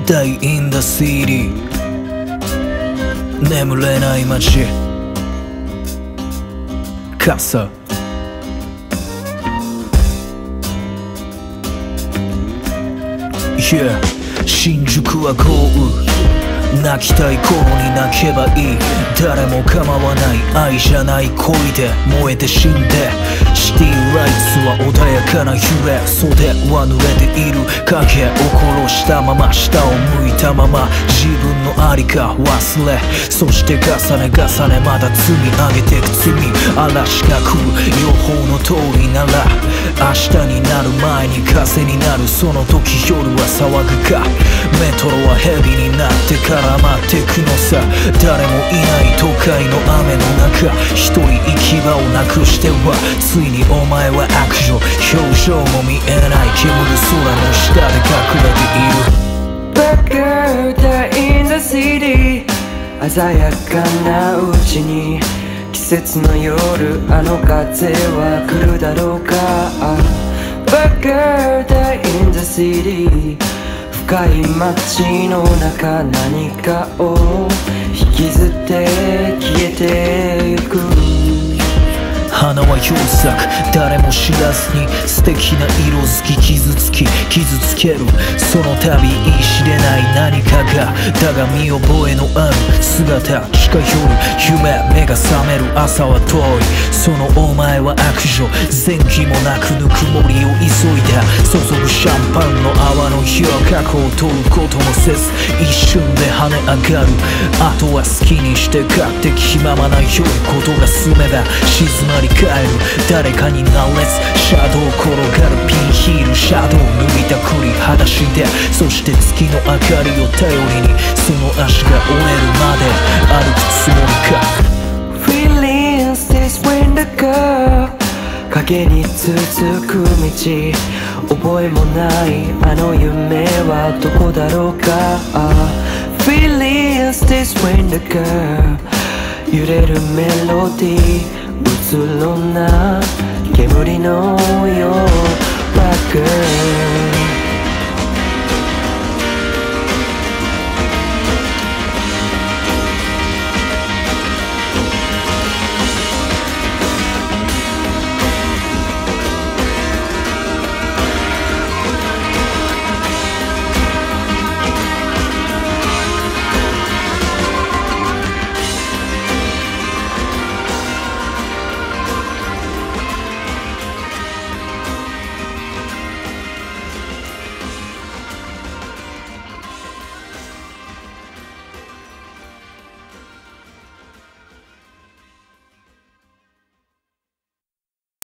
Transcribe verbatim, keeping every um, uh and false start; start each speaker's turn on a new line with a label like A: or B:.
A: Die in the city 眠れない街傘Yeah 新宿は豪雨泣きたい頃に泣けばいい誰も構わない愛じゃない恋で燃えて死んでシティライツは穏やかな揺れ袖は濡れている影を殺したまま下を向いたまま自分の在りか忘れそして重ね重ねまだ積み上げてく罪嵐が来る予報の通りなら明日になる前に風になるその時夜は騒ぐかメトロはヘビになって絡まってくのさ誰もいない都会の雨の中一人行き場をなくしてはついにお前は悪女表情も見えない煙る空の下で隠れている
B: Bad girl die in the city 鮮やかなうちに季節の夜あの風は来るだろうか Bad girl die in the city 深い街の中何かを引きずって消えてゆく
A: 花は良作誰も知らずに素敵な色づき傷つき傷つけるその度言い知れない何かがだが見覚えのある姿近寄る夢目が覚める朝は遠いそのお前は悪女前期もなくぬくもりを急いだ注ぐシャンパンの泡の火は過去を取ることもせず一瞬で跳ね上がるあとは好きにして勝手気ままな良いことが済めば静まり帰る誰かになれずシャドウ転がるピンヒールシャドウ脱いだくり裸足でそして月の明かりを頼りにその足が折れるまで歩くつもりか
B: Feelings this winter girl 影に続く道覚えもないあの夢はどこだろうか Feelings this winter girl 揺れるメロディーうつろな煙のよう Bad girl